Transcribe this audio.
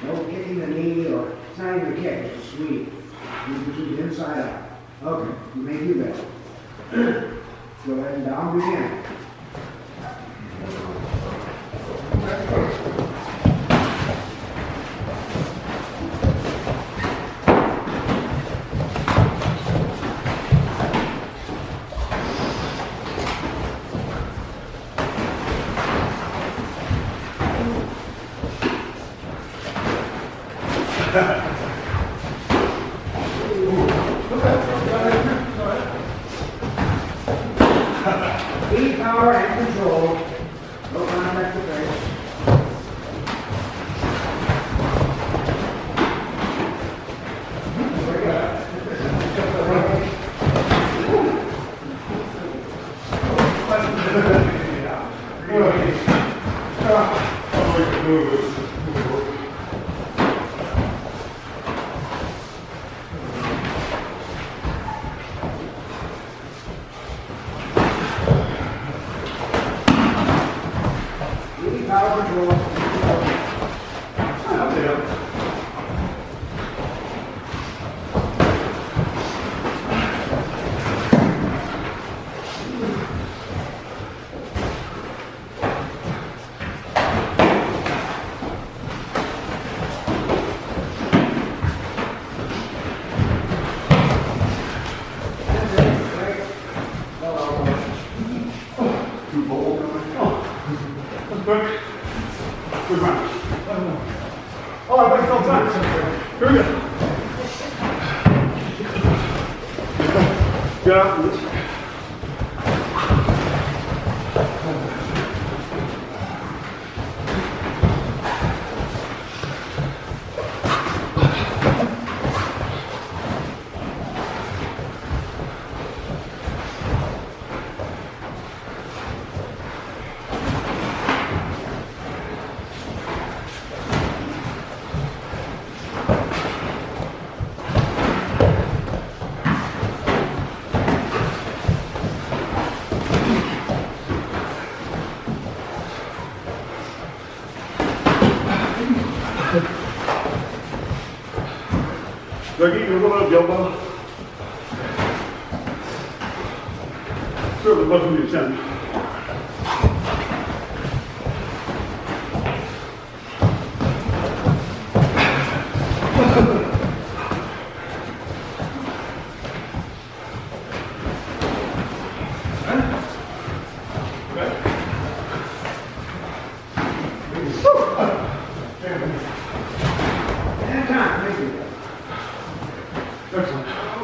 No kicking the knee or, it's not even a kick, it's a sweep. You keep it inside out. Okay, you may do that. Go ahead and down begin. Speed, power, and control. No contact with face. Power control. Up there. Too bold. Good. Good round. Oh, I think it's all time. Here we go. Get out of this. Dougie, you're going to elbow. Sure, the button your chin. And time, thank you. Excellent.